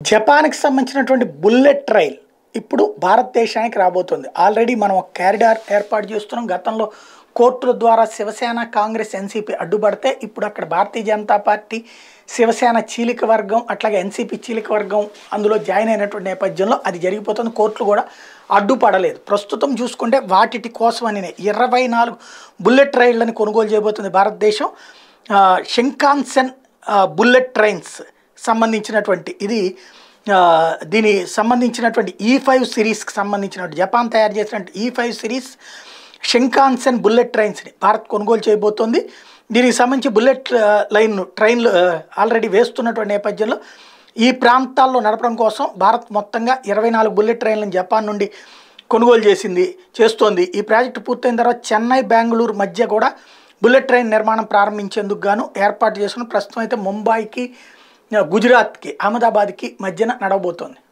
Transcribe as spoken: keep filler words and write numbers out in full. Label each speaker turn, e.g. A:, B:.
A: జపాన్కి సంబంధించినటువంటి bullet rail ఇప్పుడు భారతదేశానికి రాబోతుంది. ఆల్రెడీ మనం ఒక కారిడార్ ఏర్పాటు చేస్తున్నాం. గతంలో కోర్టుల ద్వారా శివసేన, కాంగ్రెస్, ఎన్సీపీ అడ్డుపడితే ఇప్పుడు అక్కడ భారతీయ జనతా పార్టీ, శివసేన చీలిక వర్గం, అట్లాగే ఎన్సీపీ చీలిక వర్గం అందులో జాయిన్ అయినటువంటి నేపథ్యంలో అది జరిగిపోతుంది. కోర్టులు కూడా అడ్డుపడలేదు. ప్రస్తుతం చూసుకుంటే వాటి కోసమని ఇరవై నాలుగు బుల్లెట్ రైళ్లను కొనుగోలు చేయబోతుంది భారతదేశం. షింకాన్సెన్ బుల్లెట్ ట్రైన్స్ సంబంధించినటువంటి ఇది దీని సంబంధించినటువంటి ఈ ఫైవ్ సిరీస్కి సంబంధించినటువంటి జపాన్ తయారు చేసినటువంటి ఈ ఫైవ్ సిరీస్ షింకాన్సెన్ బుల్లెట్ ట్రైన్స్ని భారత్ కొనుగోలు చేయబోతోంది. దీనికి సంబంధించి బుల్లెట్ లైన్ ట్రైన్లు ఆల్రెడీ వేస్తున్నటువంటి నేపథ్యంలో ఈ ప్రాంతాల్లో నడపడం కోసం భారత్ మొత్తంగా ఇరవై నాలుగు బుల్లెట్ ట్రైన్లను జపాన్ నుండి కొనుగోలు చేసింది చేస్తోంది. ఈ ప్రాజెక్టు పూర్తయిన తర్వాత చెన్నై, బెంగళూరు మధ్య కూడా బుల్లెట్ ట్రైన్ నిర్మాణం ప్రారంభించేందుకు గాను ఏర్పాటు చేసుకుని ప్రస్తుతం అయితే ముంబైకి, గుజరాత్కి, అహ్మదాబాద్కి మధ్యన నడవబోతోంది.